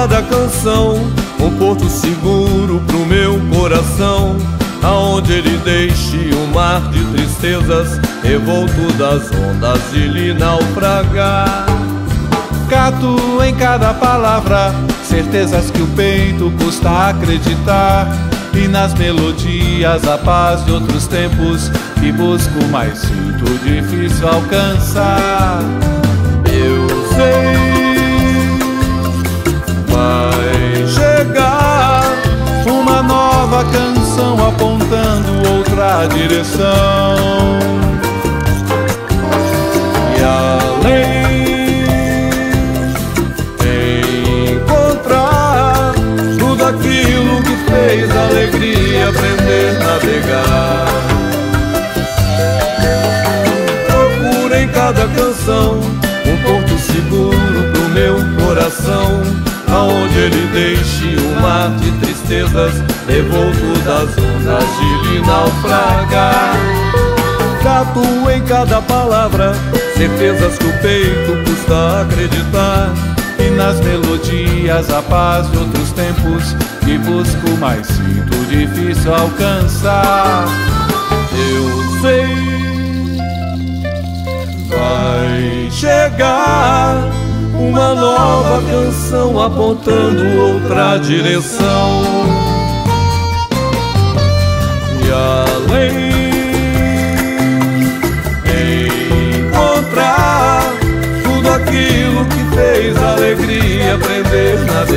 cada canção um porto seguro pro meu coração, aonde ele deixe um mar de tristezas, revolto das ondas de lhe naufragar. Cato em cada palavra certezas que o peito custa acreditar, e nas melodias a paz de outros tempos que busco, mas sinto difícil alcançar. Eu sei, vai chegar uma nova canção apontando outra direção, e além encontrar tudo aquilo que fez a alegria aprender a navegar. Procura em cada canção um porto seguro pro meu coração, aonde ele deixe um mar de tristezas, revolto das ondas de lhe naufragar. Cato em cada palavra certezas que o peito custa acreditar, e nas melodias a paz de outros tempos que busco, mas sinto difícil alcançar. eu sei, vai chegar uma nova canção apontando outra direção, e além encontrar tudo aquilo que fez a alegria aprender a navegar.